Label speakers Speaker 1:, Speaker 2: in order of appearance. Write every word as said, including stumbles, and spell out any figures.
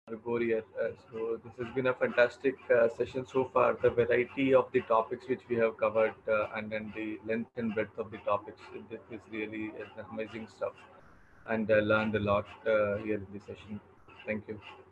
Speaker 1: Vibhor here. Uh, so this has been a fantastic uh, session so far. The variety of the topics which we have covered, uh, and then the length and breadth of the topics. This is really uh, amazing stuff, and uh, learned a lot uh, here in this session. Thank you.